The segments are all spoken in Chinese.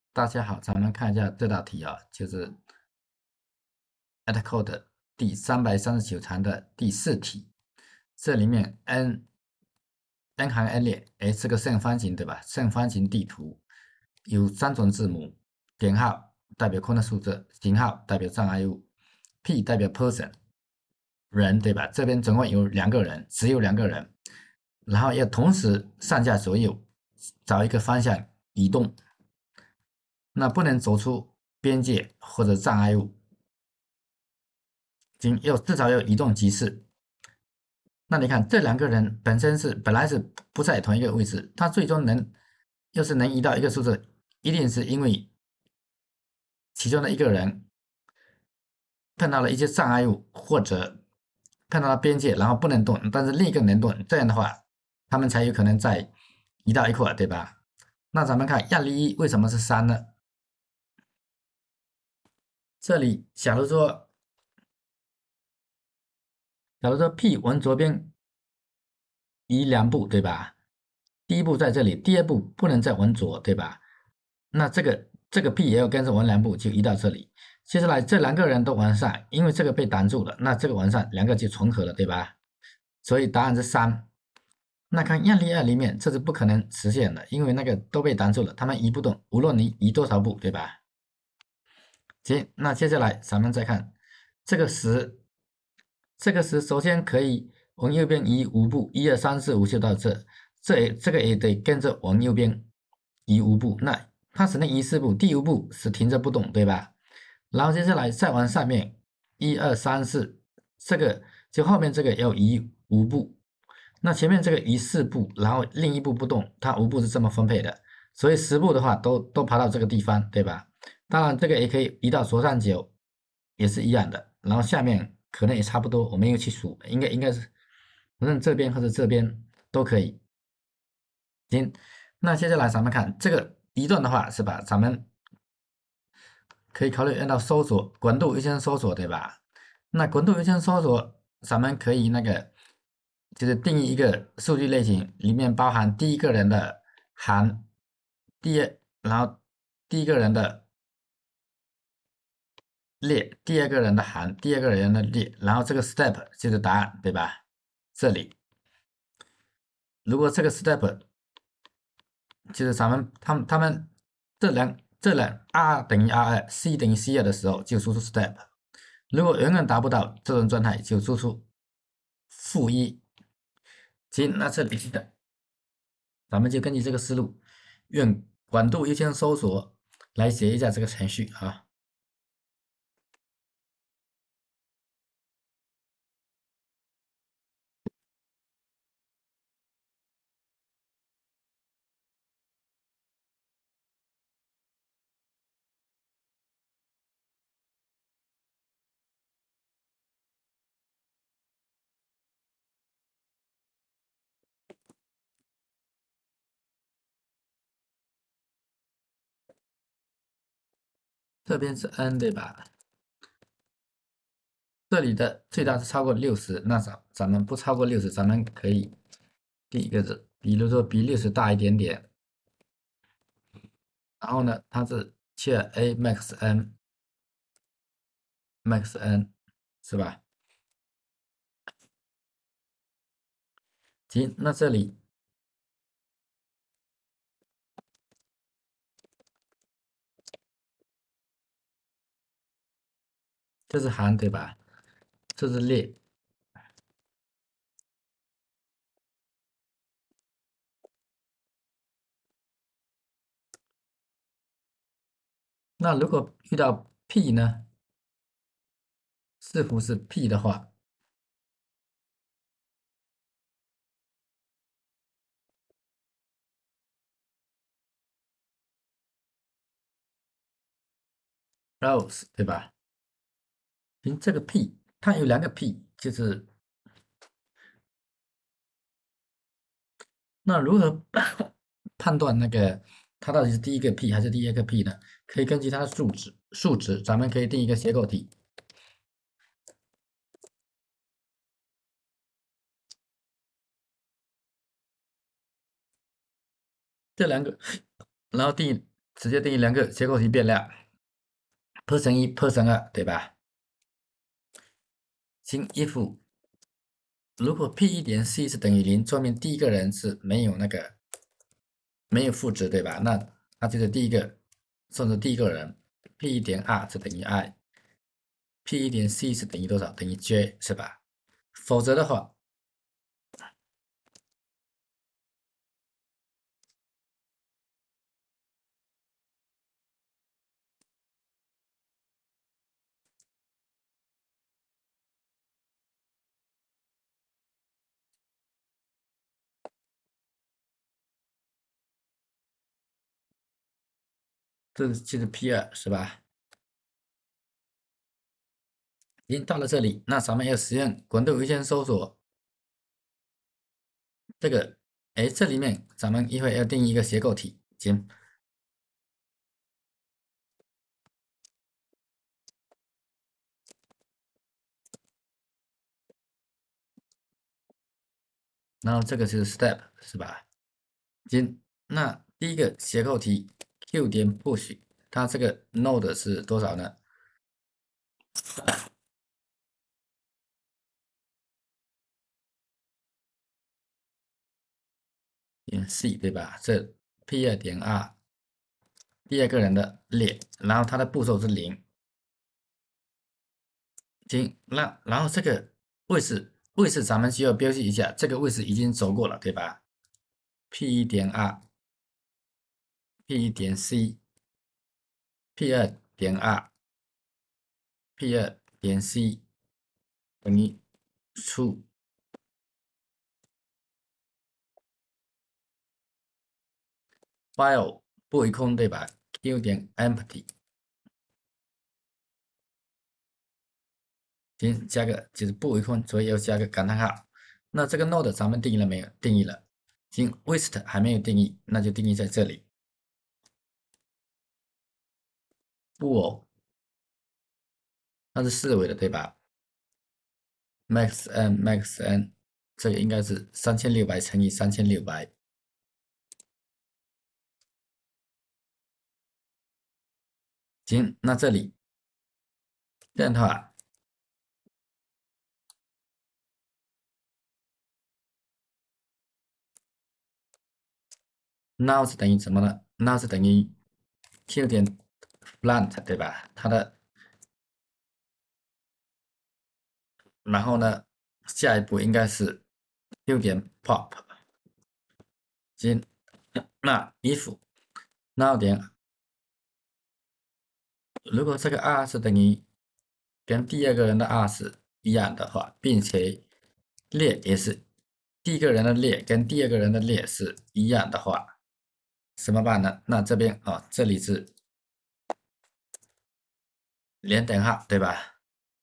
大家好，咱们看一下这道题啊，就是 at code 第339长的第4题。这里面 n 行 n 列，是个正方形对吧？正方形地图有3种字母，点号代表空的数字，星号代表障碍物 ，p 代表 person 人对吧？这边总共有2个人，只有2个人，然后要同时上下左右找一个方向移动。那不能走出边界或者障碍物，至少要移动几次。那你看这2个人本来是不在同一个位置，他最终要是能移到一个数字，一定是因为其中的一个人碰到了一些障碍物或者碰到了边界，然后不能动，但是另一个能动，这样的话他们才有可能再移到一块，对吧？那咱们看样例1为什么是3呢？这里假如说 P 往左边移2步，对吧？第一步在这里，第2步不能再往左，对吧？那这个 P 也要跟着往2步就移到这里。接下来这2个人都往上，因为这个被挡住了，那这个往上2个就重合了，对吧？所以答案是3。那看样例2里面，这是不可能实现的，因为那个都被挡住了，他们移不动，无论你移多少步，对吧？行，那接下来咱们再看这个10，首先可以往右边移5步，1、2、3、4、5就到这，这个也得跟着往右边移5步，那它只能移4步，第5步是停着不动，对吧？然后接下来再往上面1、2、3、4，这个就后面这个要移5步，那前面这个移4步，然后另一步不动，它5步是这么分配的，所以10步的话都爬到这个地方，对吧？当然这个也可以移到左上角，也是一样的，然后下面可能也差不多，我没有去数，应该是，反正这边或者这边都可以。行，那接下来咱们看这个移动的话，是吧？咱们可以考虑按照搜索滚度优先搜索，对吧？那滚度优先搜索，咱们可以就是定义一个数据类型，里面包含第一个人的行，然后第一个人的列，第二个人的行，第二个人的列，然后这个 step 就是答案，对吧？这里，如果这个 step 就是他们这两 R 等于 R2，C 等于 C2的时候，就输出 step。如果永远达不到这种状态，就输出-1。行，那这里咱们就根据这个思路，用管度优先搜索来写一下这个程序啊。这边是 n 对吧？这里的最大是超过60，那咱们不超过60，咱们可以定一个字，比如说比60大一点点。然后呢，它是切 a max n 是吧？行，那这里这是行对吧？这是列。那如果遇到 P 呢？似乎是 P 的话，rows 对吧？凭这个 P，它有2个 P，就是那如何判断它到底是第一个 P 还是第二个 P 呢？可以根据它的数值，咱们可以定一个结构题。这2个，然后定直接定义两个结构体变量 ，per 乘1 per 乘2，对吧？请 if 如果 p1 点 c 是等于0，说明第一个人是没有负值，对吧？那它就是第一个，算作第一个人 p1 点 r 是等于 i，p1 点 c 是等于多少？等于 j， 是吧？否则的话，这就是 p2，是吧？已经到了这里，那咱们要实现滚动优先搜索。这个，哎，这里面咱们一会要定义一个结构体，行。然后这个就是 step， 是吧？行，那第一个结构题 q 点 push， 它这个 node 是多少呢？点 c 对吧？这 p2 点 r， 第二个人的列，然后它的步骤是0。行，那然后这个位置咱们需要标记一下，这个位置已经走过了，对吧？p1 点 r，p1 点 c，p2 点 r，p2 点 c 等于 true。while 不为空，对吧 ？q 点 empty， 行，加个就是不为空，所以要加个感叹号。那这个 node 咱们定义了没有？定义了。行 ，waste 还没有定义，那就定义在这里。不哦，它是4维的，对吧 ？max n，这个应该是3600乘以3600。行，那这里这样的话，now 是等于什么呢 ？now 是等于 q 点 plant， 对吧？它的，然后呢，下一步应该是 q 点 pop。行，那 if now 点，如果这个 r 是等于跟第二个人的 r 是一样的话，并且列也是第一个人的列跟第二个人的列是一样的话，怎么办呢？那这边啊，这里是连等号，对吧？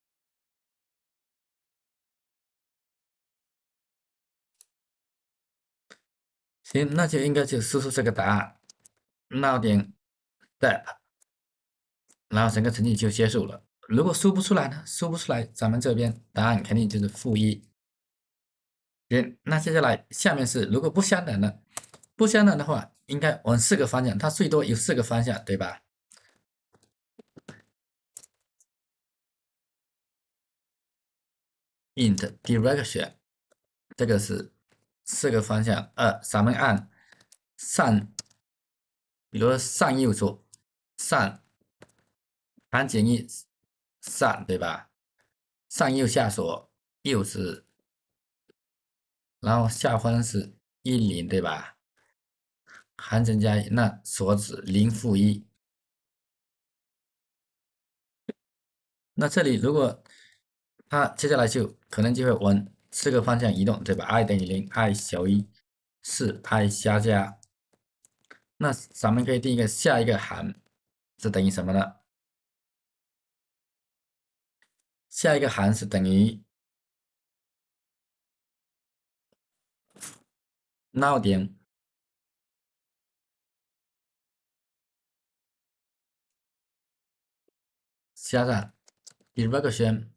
行，那就应该就输出这个答案，now 点 step，然后整个程序就结束了。如果输不出来呢？输不出来，咱们这边答案肯定就是-1。行，那接下来下面是如果不相等的，不相等的话，应该往4个方向，它最多有4个方向，对吧？int direction， 这个是4个方向。咱们按上，比如说上右左，上含减一上，对吧？上右下锁，右是，然后下方是10，对吧？含乘加1，那锁止0-1。那这里如果它接下来就可能就会往4个方向移动，对吧 ？i 等于0，i 小于4，i 加加。那咱们可以定一个下一个函是等于什么呢？下一个函是等于 now 点加上 direction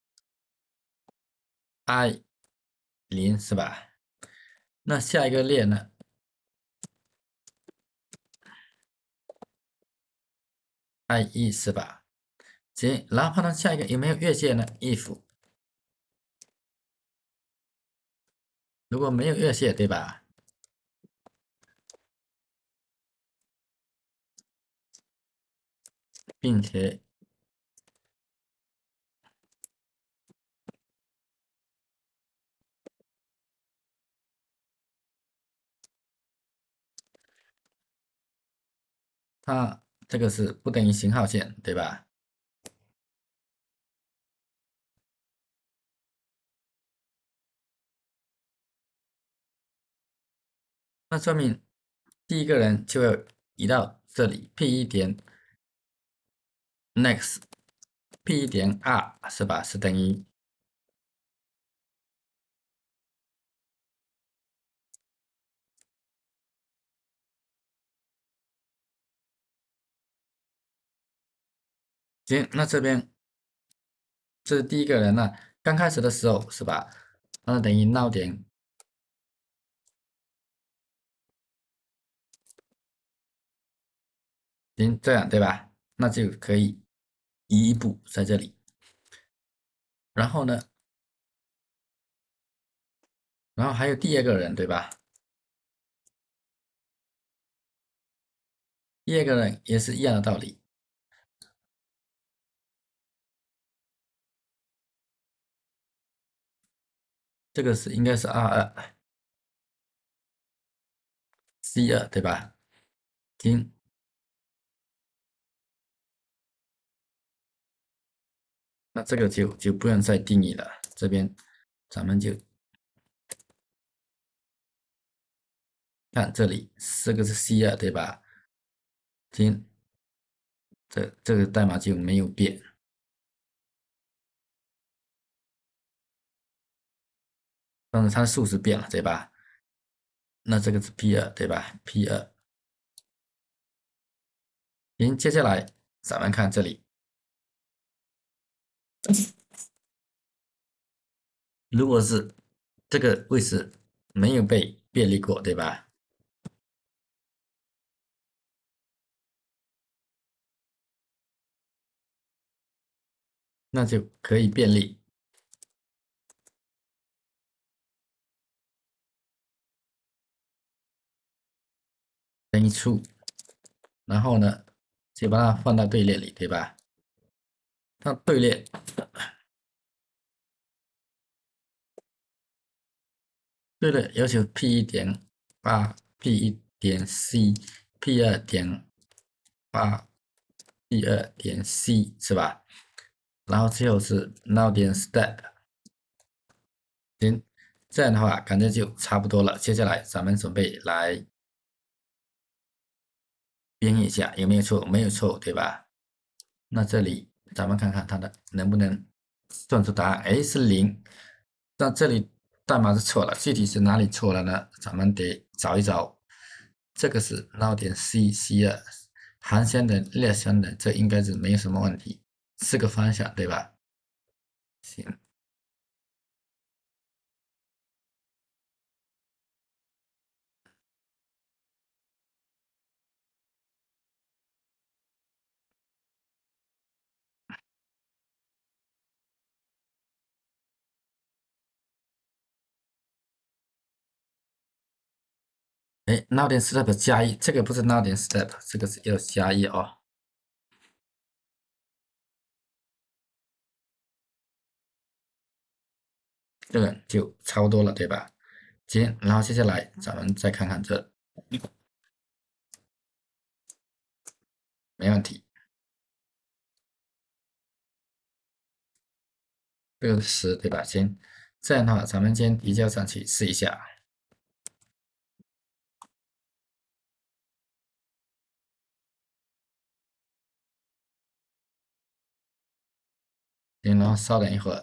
i 0，是吧？那下一个列呢？ IE 是吧？行，然后判断下一个有没有越界呢？if 如果没有越界，对吧？并且它这个是不等于型号线，对吧？那说明第一个人就要移到这里 P1 点 next P1 点 R 是吧？是等于行，那这边这是第一个人呢，刚开始的时候是吧？那等于闹点行这样对吧？那就可以移一步在这里，然后呢，然后还有第二个人对吧？第二个人也是一样的道理，这个是应该是 R2、C2对吧？行，那这个就不用再定义了，这边咱们就看这里，这个是 C2对吧？行，这个代码就没有变，但是它的数值变了对吧？那这个是 P2对吧？P2，行，接下来咱们看这里，如果是这个位置没有被便利过对吧？那就可以便利等于 true，然后呢，就把它放到队列里，对吧？那队列要求 P1点8 P1点 C P2点8 P2点 C 是吧？然后最后是 now 点 step，行，这样的话感觉就差不多了。接下来咱们准备来编译一下有没有错，没有错，对吧？那这里咱们看看它的能不能算出答案，哎是0，但这里代码是错了，具体是哪里错了呢？咱们得找一找。这个是闹点 C2，航线的、列线的，这应该是没有什么问题，是个方向，对吧？行，哎，闹点 step 加一，这个不是闹点 step，这个是要加一哦，这个就差不多了，对吧？行，然后接下来咱们再看看这，没问题，这个是10，对吧？行，这样的话咱们先提交上去试一下，行，然后稍等一会儿。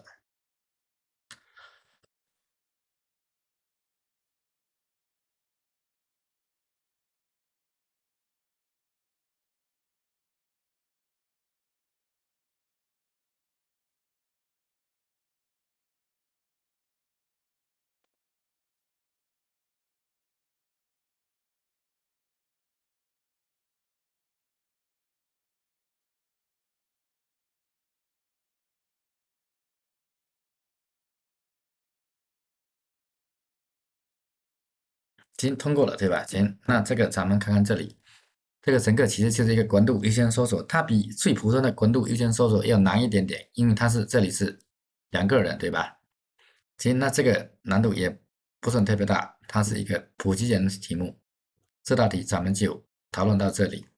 行，通过了，对吧？行，那这个咱们看看这里，这个乘客其实就是一个滚度优先搜索，它比最普通的滚度优先搜索要难一点点，因为它是这里是2个人，对吧？行，那这个难度也不算特别大，它是一个普及型的题目。这道题咱们就讨论到这里。